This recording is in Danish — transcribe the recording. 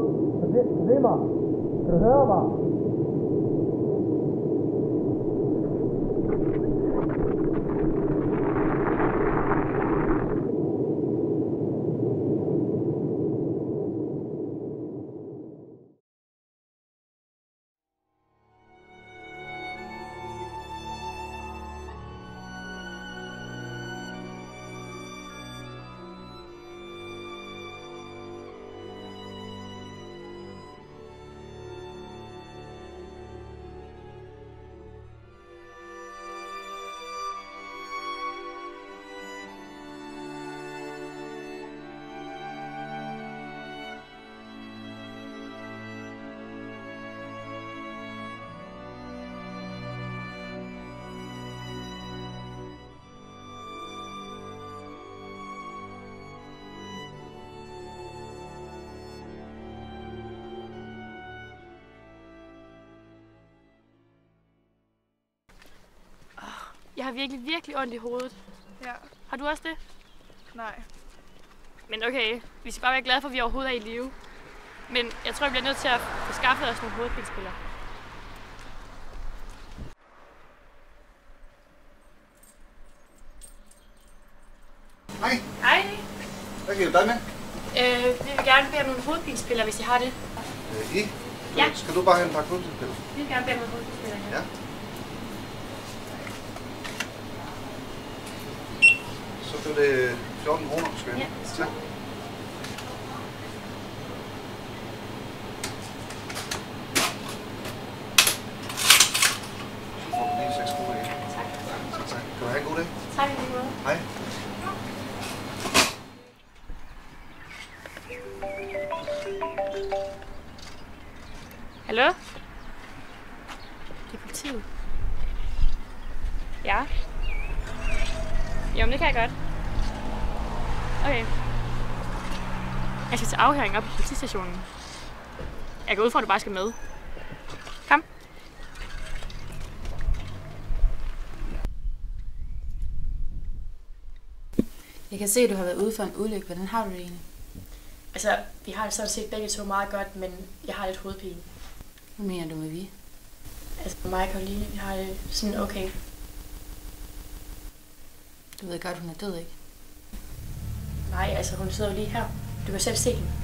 Se mig. Kan du høre mig? Jeg har virkelig ondt i hovedet. Ja. Har du også det? Nej. Men okay, vi skal bare være glade for, at vi overhovedet er i live. Men jeg tror, vi bliver nødt til at få skaffet os nogle hovedpinespiller. Hej. Hej. Hvad kan jeg hjælpe dig med? Vi vil gerne bede om nogle hovedpinespiller, hvis I har det. Ja. Skal du bare have en pakke hovedpinespiller? Vi vil gerne bede om nogle hovedpinespiller her. Ja. Så blev det 14 kroner, skal jeg. Ja. Tak. Så får du lige 6 kroner igen. Tak. Så tak. Kan du have en god dag? Tak i lige måde. Hej. Hallo? Det er politiet. Ja? Jamen, det kan jeg godt. Okay. Jeg skal til afhøring op på politistationen. Jeg går ud fra, at du bare skal med. Kom. Jeg kan se, at du har været ude for en ulykke. Hvordan har du det egentlig? Altså, vi har det sådan set begge to meget godt, men jeg har lidt hovedpine. Hvad mener du med vi? Altså, mig og Karoline, vi har det sådan okay. Du ved godt, hun er død, ikke? Nej, altså hun sidder jo lige her. Du kan selv se hende.